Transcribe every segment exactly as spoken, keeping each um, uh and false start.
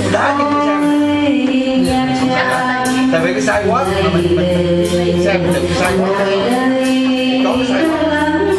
đá chứ cái xe tại vì cái sai quá thì mình mình xe mình đừng sai quá có cái sai quá.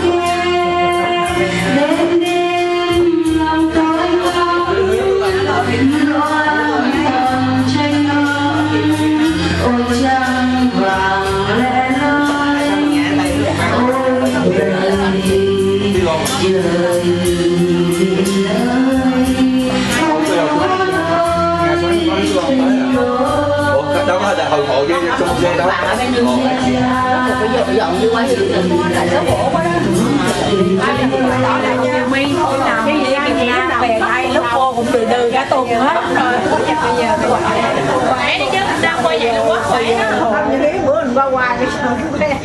Đâu có là hồi hộ với trong xe đâu. Bây giờ dọn đi qua siêu thị lại số gỗ quá đó. Đó là cho mi thôi nào cái gì ăn gì về đây lúc cô cũng từ từ ra tuần hết rồi. Bây giờ khỏe đi chứ đang qua vậy là quá khỏe đó. Không như thế bữa mình qua qua cái sao cũng quen.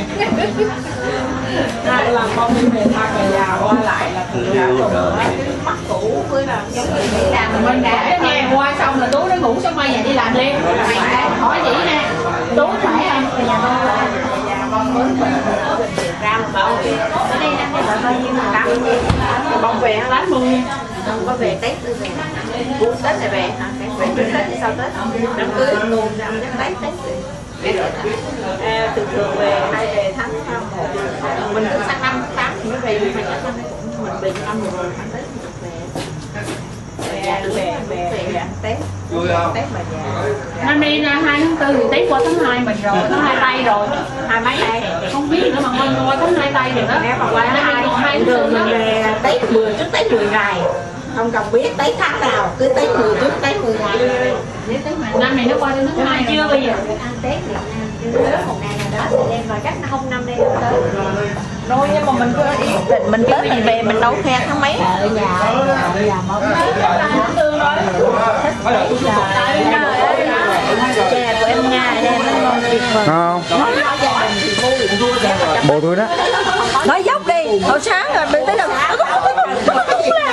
Đây là con đi về thăm về già qua lại là từ ra tuần hết. Mắt cũ với là giống như đi làm mình đã nghe qua xong là Tú nó ngủ xong mai về đi làm liền. Hỏi chị nè, Tú khỏe không? Về nhà con khỏe. Nhà con mới ra một bảo vệ. Ở đây đang là bao nhiêu là tám mươi. Bông về tám mươi. Không có về Tết tôi về. Cuối Tết này về hả? Về trước Tết thì sau Tết. Đám cưới luôn ra chắc Tết Tết rồi. À, thường thường về hay về tháng một. Mình cứ sang năm tháng thì mới về, nhưng mà chắc năm nay cũng mình về năm rồi tháng Tết mình về. Về về về ăn Tết. Vui không? Tết mà về. Năm nay là hai tháng tư thì Tết qua tháng hai mình rồi, tháng hai tây rồi. Hai mấy đây? Không biết nữa mà mình qua tháng hai tây rồi đó. Nếu mà qua tháng hai hai thường mình về Tết mười trước Tết mười ngày. Không cần biết Tết tháng nào, cứ Tết mười trước Tết mười ngày. Nếu Tết mà năm này nó qua đến tháng hai chưa bây giờ. Ăn Tết Việt Nam chứ một ngày nào đó thì đem vào chắc không năm đây đâu tới. Rồi nhưng mà mình cứ ý định mình Tết mình về mình đâu khen tháng mấy. Ở nhà ở nhà mong Tháng tư thôi. Chè của em Nga em nó ngon tuyệt vời. Không. Bộ tôi đó. Nói dốc đi, hồi sáng rồi mình tới đâu